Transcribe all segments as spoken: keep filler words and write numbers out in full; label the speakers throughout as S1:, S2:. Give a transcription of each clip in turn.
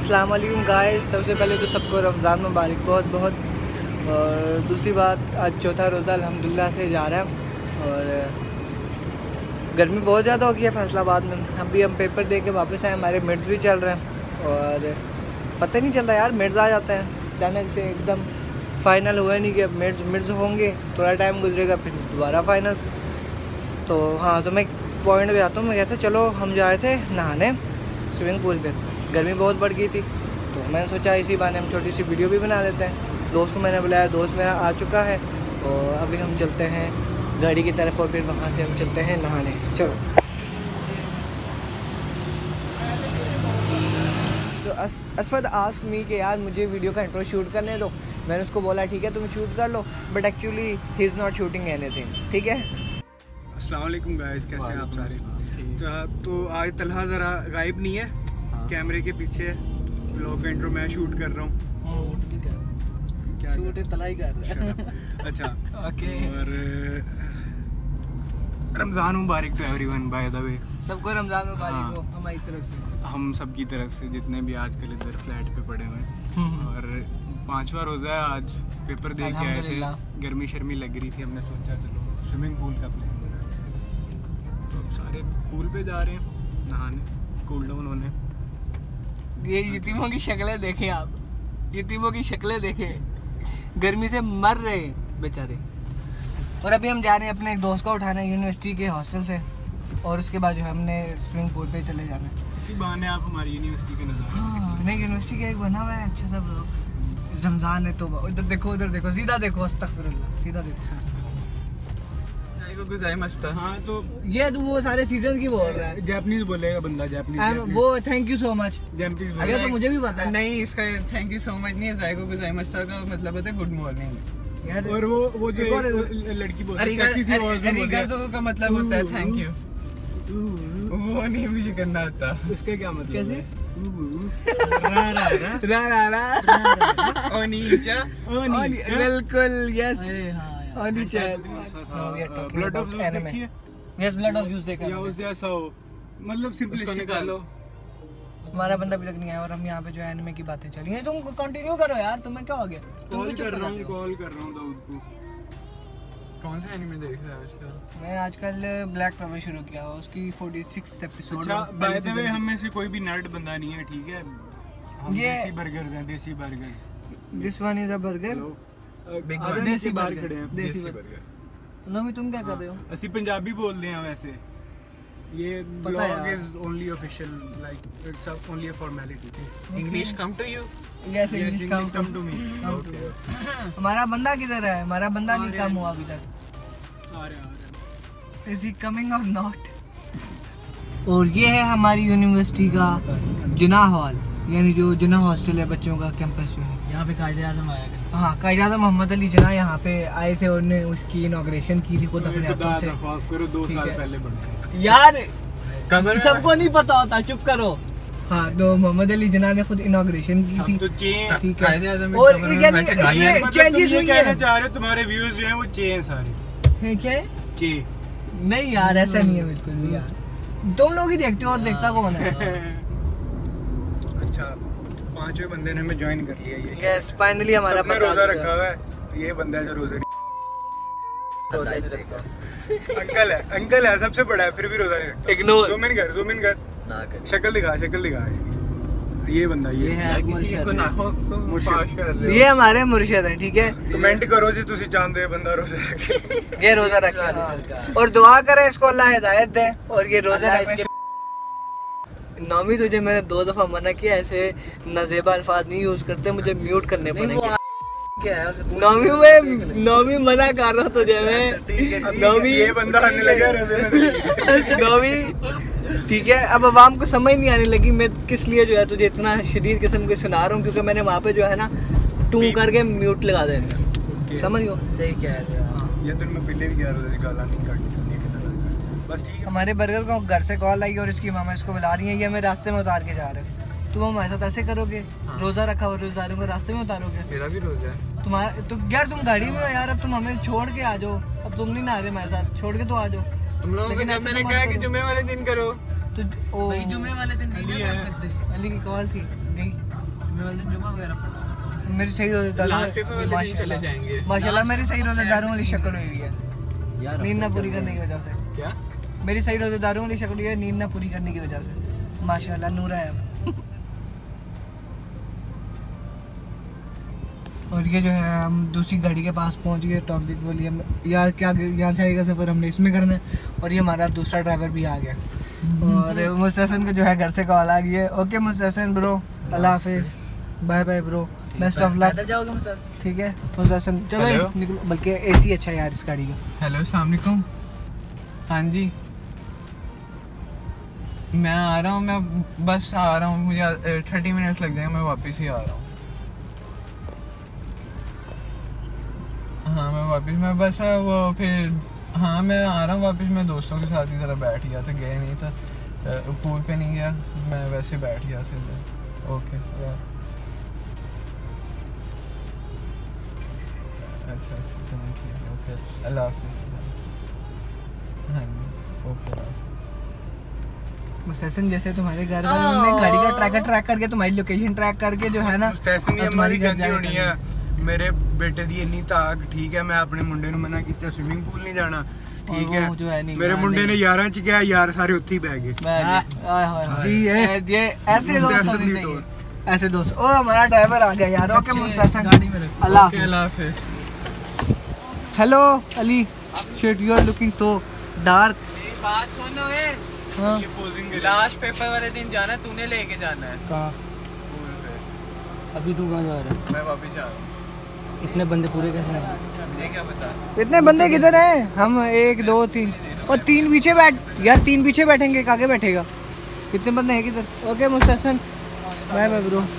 S1: अस्सलाम वालेकुम गाइस। सबसे पहले तो सबको रमज़ान मुबारक बहुत बहुत। और दूसरी बात, आज चौथा रोज़ा अल्हम्दुलिल्लाह से जा रहा है और गर्मी बहुत ज़्यादा हो गई है फैसलाबाद में। अभी हम पेपर दे के वापस आए, हमारे मिड्स भी चल रहे हैं और पता नहीं चल रहा यार, मिड्स आ जाते हैं अचानक से एकदम। फ़ाइनल हुआ नहीं कि अब मिड्स मिड्स होंगे, थोड़ा टाइम गुजरेगा फिर दोबारा फाइनल्स। तो हाँ, तो मैं पॉइंट पे आता हूँ। मैं कहता चलो हम जा रहे थे नहाने स्विमिंग पूल पे, गर्मी बहुत बढ़ गई थी तो मैंने सोचा इसी बहाने हम छोटी सी वीडियो भी बना लेते हैं। दोस्त को मैंने बुलाया, दोस्त मेरा आ चुका है और अभी हम चलते हैं गाड़ी की तरफ और फिर वहाँ से हम चलते हैं नहाने। चलो। तो अस, असफद आस्क मी के यार मुझे वीडियो का इंट्रो शूट करने दो। मैंने उसको बोला ठीक है तुम शूट कर लो, but actually he is not shooting anything. ठीक है।
S2: अस्सलाम वालेकुम गाइस, कैसे हैं आप सारे। तो आज तलहा ज़रा गायब नहीं है, हाँ। कैमरे के पीछे व्लॉग का इंट्रो मैं शूट कर रहा हूँ।
S1: क्या शूट तला ही कर रहा है।
S2: अच्छा ओके। और रमज़ान मुबारक to everyone by the way.
S1: सबको रमज़ान मुबारक हो हमारी तरफ से,
S2: हम सब की तरफ से, जितने भी आजकल इधर फ्लैट पे पड़े हुए हैं। और पांचवा रोज़ा है आज, पेपर दे के आए थे, गर्मी शर्मी लग रही थी, हमने सोचा चलो स्विमिंग पूल का प्लान बना है। तो अब सारे पूल पे जा रहे हैं नहाने, कूल डाउन होने।
S1: ये यतीमों की शक्लें देखें आप, यतीमों की शक्लें देखें, गर्मी से मर रहे बेचारे। और अभी हम जा रहे हैं अपने एक दोस्त को उठाना यूनिवर्सिटी के हॉस्टल से और उसके बाद जो है हमने स्विमिंग पूल पे चले जाना है।
S2: इसी बहाने आप हमारी यूनिवर्सिटी के नज़ारे।
S1: हाँ, नहीं यूनिवर्सिटी का एक बना हुआ है अच्छा सा ब्लॉग। रमज़ान है तो उधर देखो, उधर देखो, सीधा देखो, अस्तगफिरुल्लाह, सीधा देखो।
S2: हाँ तो
S1: ये तो वो सारे सीजन की बोल रहा है,
S2: जापानीज बोलेगा बंदा, जापानीज।
S1: वो thank you so much
S2: Japanese.
S1: अरे तो मुझे भी पता है।
S3: नहीं, इसका थैंक यू सो मच नहीं है, जायको गुजाइमस्ता का मतलब होता है गुड मॉर्निंग
S1: यार।
S2: और वो वो जो लड़की बोलती है सेक्सी सी आवाज में बोलती है,
S3: अरिगातो का मतलब होता है थैंक यू। वो नहीं मुझे करना आता।
S2: उसका क्या मतलब?
S1: कैसे?
S2: रा रा रा
S1: रा रा रा
S3: ओनीचा
S2: ओनी।
S1: बिल्कुल यस।
S3: अरे हां
S1: ओनी चैट।
S2: ब्लड ऑफ जूस देखी है?
S1: यस, ब्लड ऑफ जूस देखा
S2: या उस जैसा हो, मतलब सिंपलिस्टिक निकालो।
S1: हमारा बंदा भी लग नहीं आया और हम यहाँ पे जो एनिमे की बातें चली हैं। तुम कंटिन्यू करो यार, तुम्हें क्या हो गया? तुम
S2: कॉल
S1: क्यों
S2: कर
S1: चुप
S2: रहा हूँ,
S1: रहते हो?
S2: कॉल कर रहा हूँ दाऊद को।
S3: कौन सा एनिमे देख रहा है आजकल?
S1: मैं आजकल ब्लैक क्लोवर शुरू किया, उसकी छियालीस एपिसोड।
S2: अच्छा बाय द वे, हम में से कोई भी नर्ड बंदा नहीं है, ठीक है? हम
S1: ये
S2: देसी बर्गर हैं, देसी burger.
S1: This one is a burger.
S2: Big
S1: one. देसी
S2: बाहर
S1: बर्गर,
S2: खड़े हैं,
S1: देसी
S2: देसी
S1: बर्गर।
S2: बर्गर।
S1: नमी तुम क्या कर रहे हो?
S2: ਅਸੀਂ ਪੰਜਾਬੀ ਬੋਲਦੇ ਹਾਂ ਵੈਸੇ। ये
S1: पता
S2: ब्लॉग
S1: यार।
S2: Is only official, like it's only a formality.
S3: English come to you?
S1: Yes, English come
S2: come to me.
S1: हमारा बंदा किधर है? हमारा बंदा नहीं कम हुआ अभी तक।
S2: आ रहे आ रहे।
S1: Is he coming or not? और ये है हमारी यूनिवर्सिटी का जिना हॉल, यानी जो जिना हॉस्टल है बच्चों का कैंपस जो है।
S3: यहाँ पे कायदे आज़म आया था।
S1: हाँ, कायदे आज़म मोहम्मद अली जिना यहाँ पे आए थे और उन्होंने उसकी इनॉग्रेशन की थी खुद अपने हाथों से।
S2: माफ करो, दो
S1: ठीक
S2: साल
S1: है।
S2: पहले बढ़
S1: यार
S3: कमर
S1: सबको नहीं पता होता, चुप करो। हाँ, तो मोहम्मद अली जिना ने खुद इनॉग्रेशन की थी।
S2: तो चेन।
S1: ठीक है।
S3: कायदे आज़म
S1: और
S3: कमरे में
S1: यानी
S3: बैठे भाई हैं।
S1: इसमें चेंजेस हुई
S2: कहना
S1: है।
S2: चाह रहे हो तुम्हारे व्यूज जो हैं वो चेन सारे
S1: है क्या है?
S2: चे।
S1: नहीं यार, ऐसा नहीं है बिल्कुल भी यार, तुम लोग ही देखते हो और देखता कौन है?
S2: अच्छा, पांचवे बंदे ने हमें ज्वाइन कर लिया। ये
S1: यस, फाइनली हमारा
S2: सबने
S1: बंदा आ
S2: रोजा
S1: चुका
S2: रखा
S1: है।
S2: हुआ है। ये बंदा है जो रोजा
S1: रोजा नहीं रखता।
S2: अंकल है, अंकल है, सबसे बड़ा है, फिर भी रोजा नहीं रखता।
S1: Ignore।
S2: जूम इन कर, जूम इन कर,
S1: ना कर।
S2: शक्ल दिखा, शक्ल दिखा इसकी। ये बंदा ये
S3: ये है किसी को नाखों को
S2: मुर्शिद।
S3: पाश कर ले।
S1: ये हमारे मुर्शिद हैं, ठीक है?
S2: कमेंट करो जी तुसी चाहते हो बंदा रोजा रखे।
S1: ये रोजा रखा है और दुआ करें इसको अल्लाह हिदायत दे और ये रोजा रखे। नौमी तुझे मैंने दो दफा मना किया, ऐसे नाजेबा अल्फाज नहीं यूज करते, मुझे म्यूट करने पड़ेंगे।
S3: क्या है?
S1: नौमी में नौमी मना कर रहा हूँ तुझे मैं। नौमी
S2: ये बंदा आने लगा रोजे में।
S1: नौमी ठीक है। अब अवाम को समझ नहीं आने लगी मैं किस लिए जो है तुझे इतना शदीद किस्म के सुना रहा हूँ, क्योंकि मैंने वहाँ पे जो है ना टू करके म्यूट लगा देना, समझ गयो?
S3: सही कह रहे हो।
S2: ये दिन में पहले भी गया रोजे गाला नहीं काटने के तरह। बस ठीक है।
S1: हमारे बर्गर को घर से कॉल आई और इसकी मामा इसको बुला रही है, ये हमें रास्ते में उतार के जा रहे हैं। तुम हमारे साथ ऐसे करोगे?
S3: हाँ।
S1: रोजा रखा हुआ रोजादारों को रास्ते में उतारोगे?
S3: मेरा भी रोजा है।
S1: तुम्हारा तो यार तुम गाड़ी में हो यार, अब तुम हमें छोड़ के आ जाओ। अब तुम नहीं नहा रहे हमारे साथ, छोड़ के तो आ जाओ।
S3: तुम लोगों को
S1: लेकिन
S3: जब
S1: ऐसे
S3: मैंने
S1: तो
S3: कहा
S1: मत
S3: कि
S1: करो।
S3: जुम्मे वाले दिन करो
S1: तो ओ
S3: भाई जुम्मे वाले दिन नहीं कर सकते।
S1: अली की कॉल थी, नहीं
S3: जुम्मे वाले दिन जुम्मा वगैरह पढ़ना।
S1: मेरी सही रोजेदार
S3: लास्ट पेपर वाले दिन चले जाएंगे
S1: माशाल्लाह। मेरी सही रोजेदारों वाली शक्ल हुई है नींद ना पूरी करने की वजह से।
S3: क्या?
S1: मेरी सही रोजेदारों वाली शक्ल हुई है नींद ना पूरी करने की वजह से। माशाल्लाह नूर है अब। और ये जो है हम दूसरी गाड़ी के पास पहुंच गए टॉक्सिक वाली। हम यहाँ क्या यहाँ से आएगा सफ़र हमने इसमें करना है। और ये हमारा दूसरा ड्राइवर भी आ गया। और मुस्तहसन को जो है घर से कॉल आ गई है। ओके मुस्तहसन ब्रो, अल्लाह हाफिज़, bye bye bro, best of luck.
S3: जाओगे मुस्तहसन?
S1: ठीक है मुस्तहसन चलो निकलो। बल्कि एसी अच्छा है यार इस गाड़ी का।
S3: हेलो अस्सलाम वालेकुम। हाँ जी मैं आ रहा हूँ, मैं बस आ रहा हूँ, मुझे थर्टी मिनट्स लग जाएंगे, मैं वापस ही आ रहा हूँ। हाँ मैं वापस मैं बस वो फिर हाँ मैं आ रहा हूँ वापस। मैं दोस्तों के साथ ही ज़रा बैठ गया था, गया नहीं था, पूल पे नहीं गया, मैं वैसे बैठ गया था। ओके अच्छा अच्छा चलो ठीक है, ओके अल्लाह हाफिज़। हाँ जी ओके
S1: मुस्तहसन जैसे तुम्हारे घर वालों ने गाड़ी का ट्रैकर ट्रैक करके तुम्हारी लोकेशन ट्रैक करके जो है ना
S2: मुस्तहसन ये हमारी गलती होनी है। मेरे बेटे दी इन्नी ताक ठीक है, मैं अपने मुंडे ਨੂੰ मना ਕੀਤਾ स्विमिंग पूल नहीं जाना ठीक है। मेरे मुंडे ने ग्यारह च गया, यार सारे उत्थे ही बह गए
S1: जी। ये ये ऐसे दोस्त होने चाहिए, ऐसे दोस्त। ओ हमारा ड्राइवर आ गया यार। ओके मुस्तहसन अल्लाह
S3: हाफिज़।
S1: Hello Ali shit you are looking so dark.
S3: बात सुनो ए,
S1: हाँ
S3: लास्ट पेपर वाले दिन जाना है, तूने लेके जाना है।
S1: कहाँ?
S3: पूल पे।
S1: अभी तू कहाँ जा रहा है?
S3: मैं वापस जा रहा हूँ।
S1: इतने बंदे पूरे कैसे हैं?
S3: ये क्या बता?
S1: इतने बंदे किधर हैं? हम एक दो तीन और तीन पीछे बैठ यार, तीन पीछे बैठेंगे, आगे बैठेगा। कितने बंदे हैं किधर? Okay Mustahsan bye bye bro.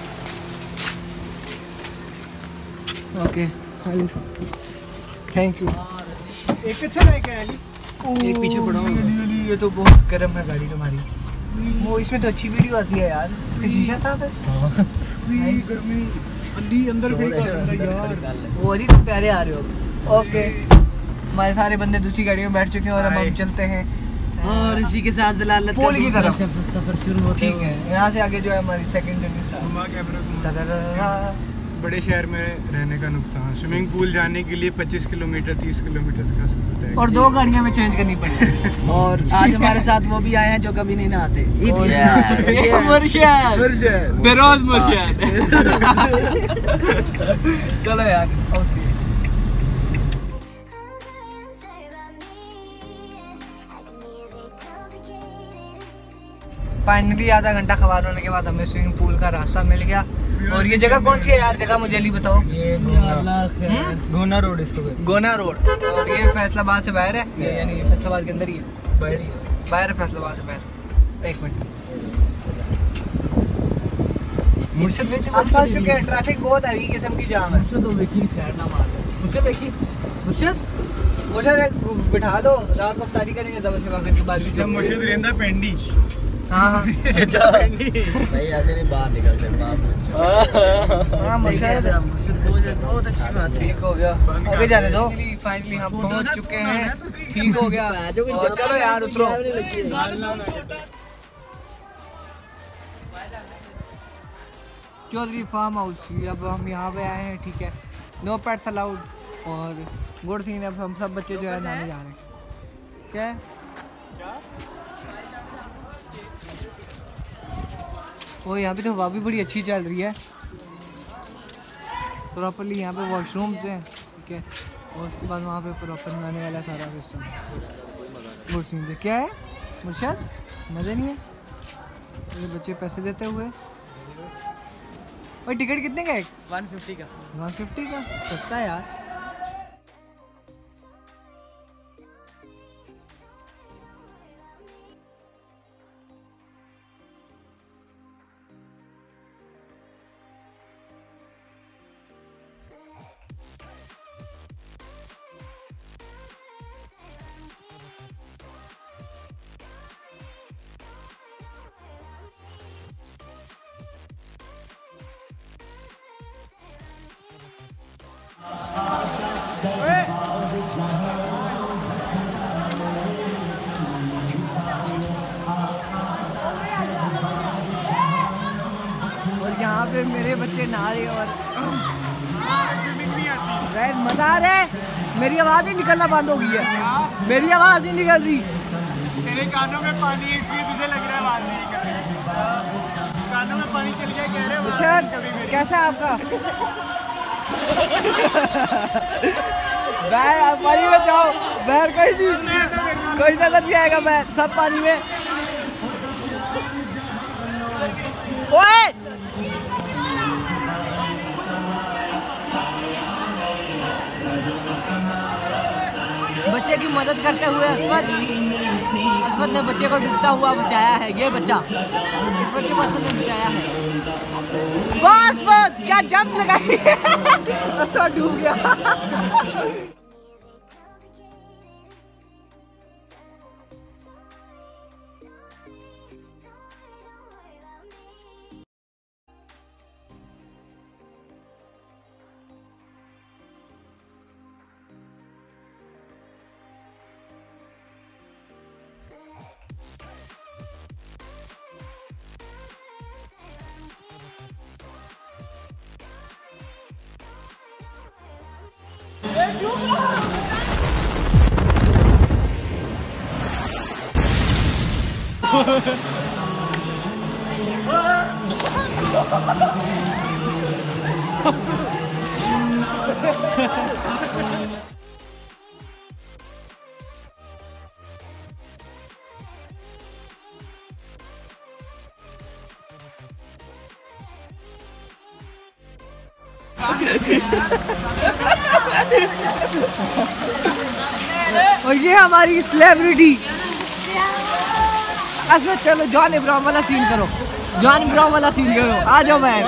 S1: Okay thank you.
S2: एक अच्छा लेके आया अली,
S1: एक पीछे पड़ा हूँ। ये तो बहुत गर्म है गाड़ी तुम्हारी। वो इसमें तो अच्छी वीडियो आती है यार, इसका शीशा साफ है।
S2: गर्मी अली अंदर खड़ी कर अंदर यार।
S1: वो अली तुम प्यारे आ रहे हो। ओके हमारे सारे बंदे दूसरी गाड़ी में बैठ चुके हैं और अब हम चलते हैं
S4: और इसी के साथ जलालत
S1: पुल की तरफ
S4: सफर शुरू होता
S1: ठीक है। यहाँ से आगे जो है हमारी सेकंड जर्नी स्टार्ट।
S2: बड़े शहर में रहने का नुकसान, स्विमिंग पूल जाने के लिए पच्चीस किलोमीटर तीस किलोमीटर का सफर है
S1: और दो गाड़ियाँ में चेंज करनी पड़ी।
S4: और आज हमारे साथ वो भी आए हैं जो कभी नहीं नहाते।
S3: बेरोज मुर्शिद।
S1: चलो यार ओके। फाइनली आधा घंटा खबार होने के बाद हमें स्विमिंग पूल का रास्ता मिल गया। और ये जगह कौन सी है यार? जगह मुझे अली बताओ।
S4: ये गोना रोड इसको
S1: गोना रोड। और ये फैसलाबाद से बाहर है, ये यानी फैसलाबाद के अंदर ही है, बाहर ही है, बाहर है फैसलाबाद से बाहर। एक मिनट मुर्शिद में हम फंस चुके हैं, ट्रैफिक बहुत है, किस्म की जाम है।
S4: मुर्शिद तो देखी साइड ना मार मुर्शिद देखी मुर्शिद
S1: मुर्शिद बिठा दो, रात को इफ्तारी करेंगे जबरदस्त वक्त के बाद।
S2: जब मुर्शिद रहंदा पेंडी।
S1: हाँ हाँ
S2: पेंडी
S4: नहीं ऐसे नहीं बाहर निकलते पास में।
S1: हाँ मुर्शिद
S4: बहुत अच्छी बात है।
S1: ठीक हो गया, आगे जाने दो। फाइनली हम पहुंच चुके हैं, ठीक हो गया। और चलो यार उतरो। चौधरी फार्म हाउस, अब हम यहाँ पे आए हैं ठीक है। नो पेट्स अलाउड और गुड सीन। अब हम सब बच्चे जो है नहाने जा रहे हैं। क्या है? वो यहाँ पे तो हवा भी बड़ी अच्छी चल रही है। प्रॉपरली यहाँ पे वॉशरूम्स हैं ठीक है। और उसके बाद वहाँ पे प्रॉपर नहाने वाला सारा सिस्टम गुड सीन है। क्या है मुर्शिद? मज़ा नहीं है? ये बच्चे पैसे देते हुए। और टिकट कितने का है?
S4: वन फिफ्टी का।
S1: वन फिफ्टी का सस्ता है यार। बच्चे नहा रहे और मजा आ रहा है। मेरी आवाज ही निकलना बंद हो गई है, मेरी आवाज ही निकल रही।
S2: तेरे कानों में पानी है इसलिए तुझे लग रहा है आवाज नहीं निकल रही। कानों में पानी चल गया कह रहे हो।
S1: अच्छा कैसा है आपका? बैर आप पानी में जाओ, बैर कोई नहीं, कोई नजर नहीं आएगा, बैर सब पानी में। ओए बच्चे की मदद करते हुए असफत असफत ने बच्चे को डूबता हुआ बचाया है। ये बच्चा इस बच्चे को असफत ने बचाया है। वाह असफत क्या जंप लगाई असफत डूब गया। और ये हमारी सेलिब्रिटी असमत। चलो जॉन इब्राहिम वाला सीन करो, जॉन इब्राहिम वाला सीन करो, आ जाओ बाहर।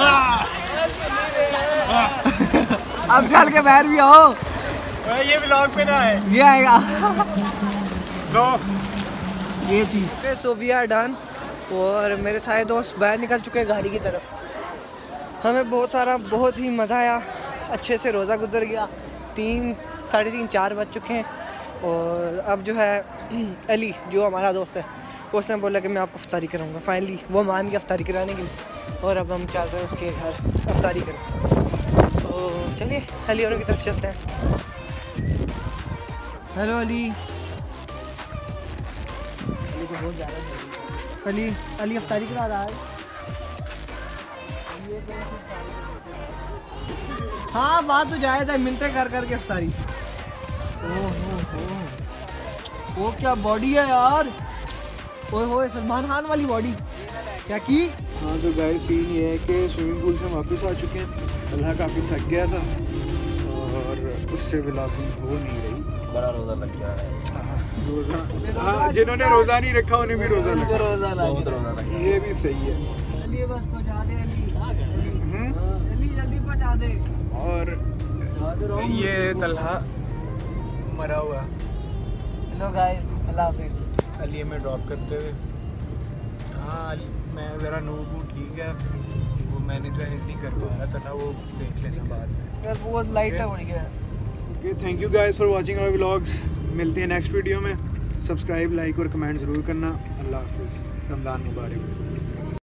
S1: अब चल के बाहर भी आओ,
S2: ये व्लॉग पे ना है,
S1: ये आएगा
S2: नो
S1: ये चीज। सो वी आर डन और मेरे सारे दोस्त बाहर निकल चुके हैं गाड़ी की तरफ। हमें बहुत सारा बहुत ही मज़ा आया, अच्छे से रोज़ा गुजर गया। तीन साढ़े तीन चार बज चुके हैं और अब जो है अली जो हमारा दोस्त है उसने बोला कि मैं आपको अफ्तारी कराऊंगा। फाइनली वो मान गया अफ्तारी कराने के लिए और अब हम चल रहे हैं उसके घर अफ्तारी करें। तो चलिए अली और की तरफ चलते हैं। हेलो अली, अली को बहुत ज़्यादा अली अली अफ्तारी करा रहा है। हाँ बात तो जायज़ है, मिलते कर कर के अफ्तारी। वो क्या बॉडी है यार, ओए होए सलमान खान वाली बॉडी क्या की।
S3: हाँ तो गाइस सीन ये है कि स्विमिंग पूल से वापस आ चुके हैं। अल्लाह काफ़ी थक गया था और उससे व्लॉगिंग हो नहीं रही।
S4: बड़ा रोजा लग गया है।
S3: रोजा हाँ, जिन्होंने रोजा नहीं रखा उन्हें भी रोजा लगा।
S4: रोजा लगा,
S3: ये भी सही है।
S1: चलिए बस पहुंचा दे अली, अली जल्दी पहुंचा दे।
S3: और ये तलहा मरा हुआ।
S1: हेलो गाइस, अल्लाह हाफिज़।
S3: अली में ड्रॉप करते हुए। हाँ मैं ज़रा नूब हूँ, ठीक है, वो मैंने जो नहीं कर पा रहा था, वो देख लेना बाद में
S1: यार। वो लाइट है बढ़ गया।
S3: Okay, thank you guys for watching our vlogs. मिलते हैं नेक्स्ट वीडियो में। सब्सक्राइब लाइक और कमेंट ज़रूर करना। अल्लाह हाफिज़, रमज़ान मुबारक।